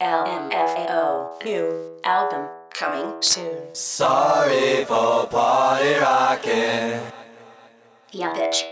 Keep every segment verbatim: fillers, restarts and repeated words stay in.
L M F A O. New album coming soon. Sorry for party rocking. Yeah, bitch.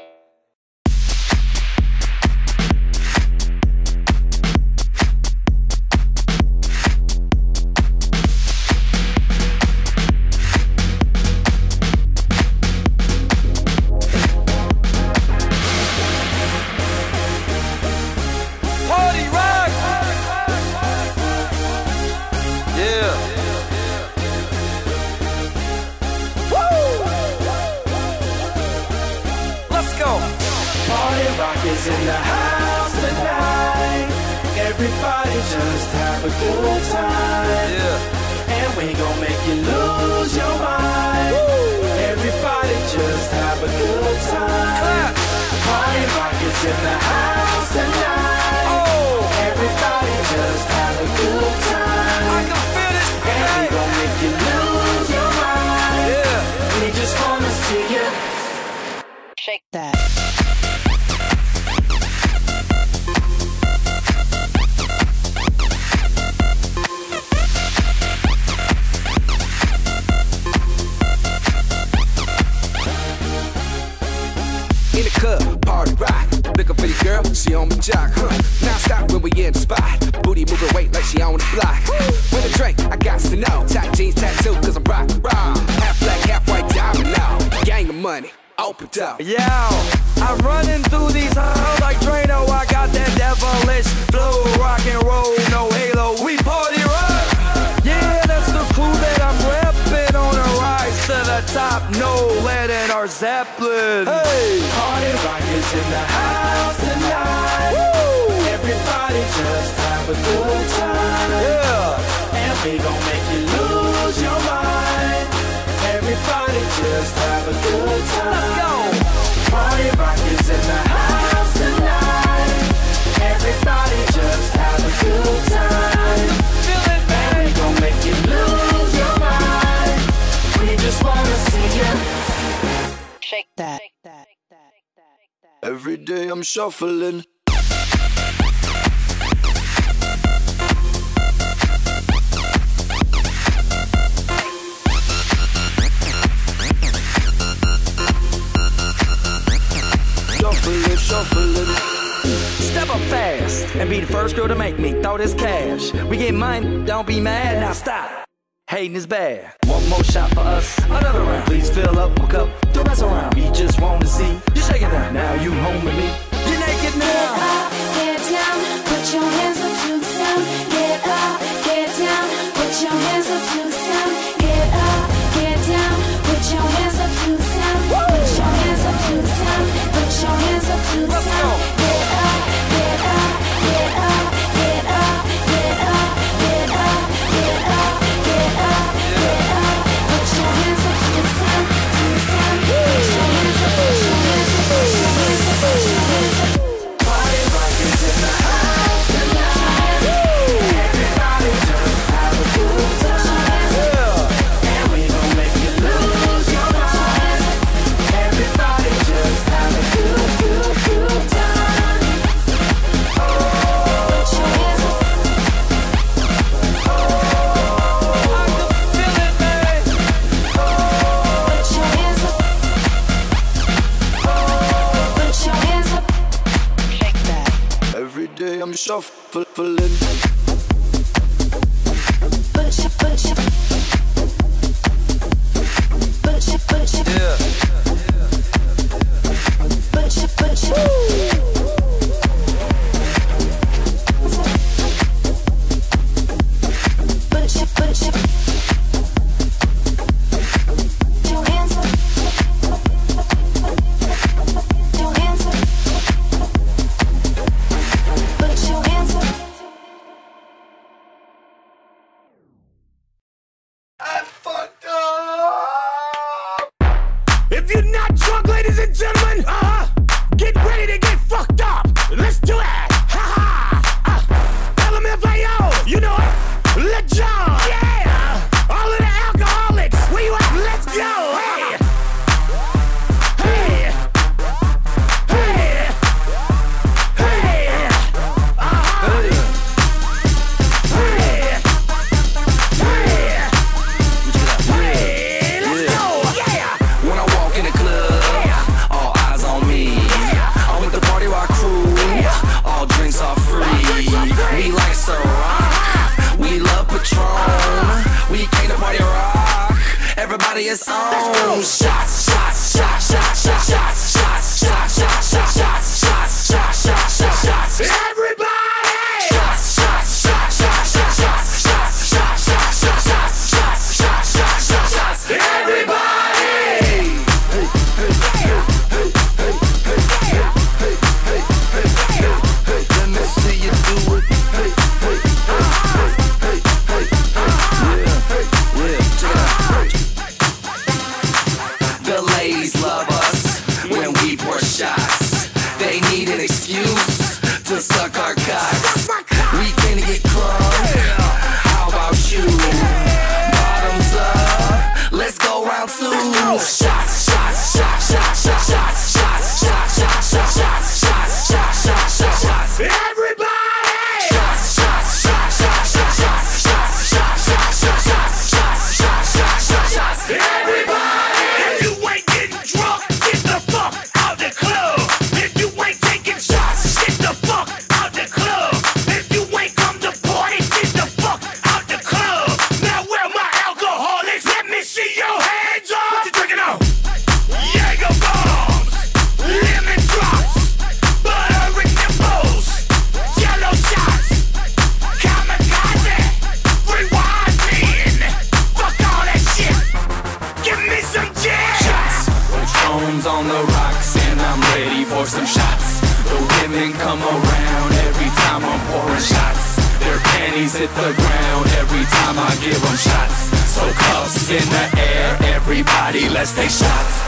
Is in the house tonight. Everybody just have a good time. Yeah. And we gon' make you lose your mind. Woo. Everybody just have a good time. Clap. Party rock is in the house tonight. Oh. Everybody just have a good time. I can feel it. And we gon' make you lose your mind. Yeah. We just wanna see you shake that. In the club, party rock. Looking for your girl, she on my jock, huh? Now stop when we in the spot. Booty moving weight like she on the block. With a drink, I got to know. Tight jeans, tattoo, cause I'm rock, raw. Half black, half white, diamond now. Gang of money, open up. Yeah, I'm running through these halls like Drano. I got that devilish flow. Rock and roll, no halo. We party rock. Yeah, that's the clue that I'm repping on a rise to the top. No lead in our Zeppelin. Hey, party rock is in the house tonight. Woo. Everybody just have a good time. Yeah, and we gon' make you lose your mind. Everybody just have a good time. Let's go. Party rock is in the house tonight. Everybody just have a good time. Feel it, man. And we gon' make you lose your mind. We just wanna see you shake that. Every day I'm shuffling. Shuffling, shuffling. Step up fast and be the first girl to make me throw this cash. We get money, don't be mad, now stop. Hating is bad. One more shot for us, another round. Please fill up my cup, don't mess around. We just want to see you shaking that. Now you home with me, you're naked now. Get up, get down, put your hands up to the sound. Get up, get down, put your hands up to the sound. Get up, get down, put your hands up to the sound. Put your hands up to the sound. Put your hands up to the sound. Get up, get up, get up, get up, get up, get up, get up, get up, get up. Put your hands up to the sound, to the sound. Put your hands up, put your hands up, put your hands up, put your hands up. Party rock is in the house tonight. Everybody just have a good time. Yeah. And we gon' make you lose your mind. Everybody just have a good, good, good time. Oh, Put your hands up. oh, I can feel it, man. Put your hands up. Put your hands up. Shake that. Every day I'm shuffling. Put your, put your, put your, put your, Yeah. put your, put your. Put your, put your. Your hands up. Your hands up. Put your hands up. need an excuse to suck our cocks. We can't get crunk. How about you? Bottoms up. Let's go round two. Shots, shots, shots, shots, shots, shots, shots, shots, shots, shots, shots, shots, shots, shots, shots, shots. Everybody! Shots, shots, shots, shots, shots, shots, shots, shots, shots, shots, shots, shots, shots, shots, shots, shots. Everybody! If you ain't getting drunk, get the fuck out the club. If you ain't taking shots, get the fuck out the club. If you ain't come to party, get the fuck out the club. Now where my alcoholics? Let me see your hands up. What you drinking on? Jaeger bombs, lemon drops, buttering nipples, yellow shots, kamikaze, rewind me. Fuck all that shit. Give me some gin. Shots, Patron's on the rocks, and I'm ready for some shots. The women come around every time I'm pouring shots. Their panties hit the ground every time I give them shots. So cuffs in the air, everybody, let's take shots.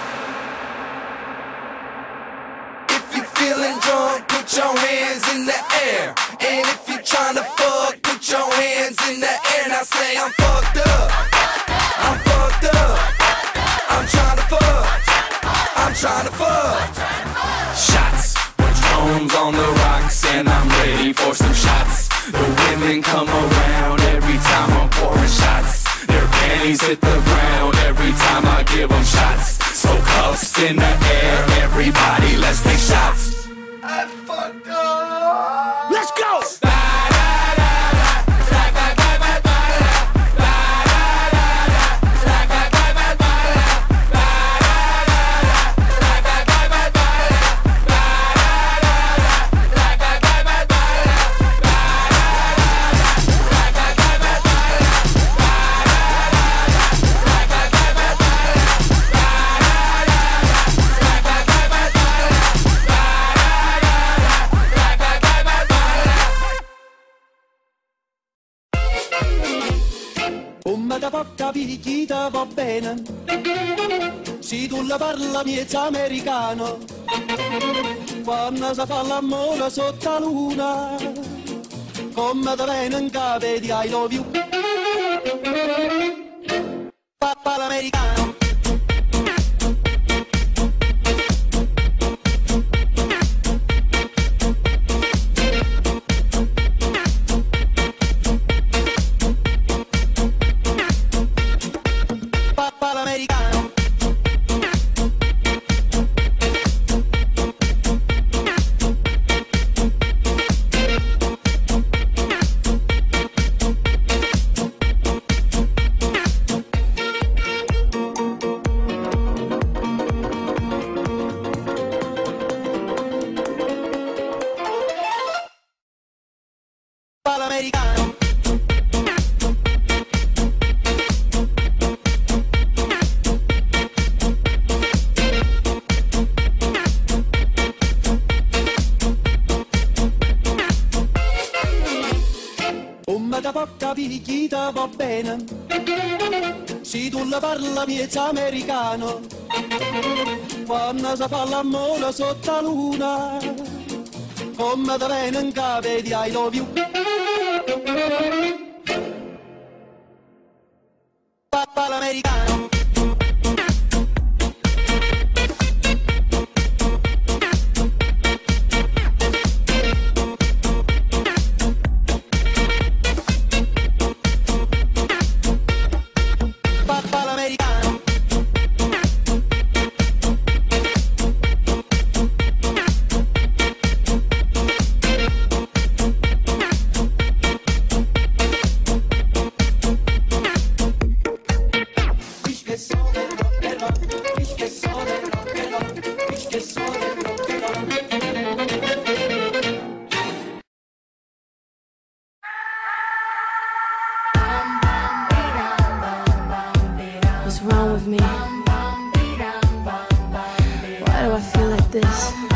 If you feeling drunk, put your hands in the air. And if you tryna fuck, put your hands in the air. Now say I'm fucked up. I'm fucked up. I'm tryna fuck. I'm tryna fuck. Shots, Patron's on the rocks, and I'm ready for some shots. The women come around every time I'm pouring shots. Their panties hit the ground every time I give them shots. So cuffs in the air, everybody, let's take shots. I fucked up. Let's go. Come da può capire chi te va bene, se tu la parla miezza americano, quando si fa l'amore sotto la luna, come te viene in capo di I love you, papà l'americano. L'americano. Come da può capire chi te va bene, se tu la parla miezza americano, quando si fa l'amore sotto la luna, come te viene in capo di I love you, papà l'americano. Papà l'americano. What's wrong with me? Why do I feel like this?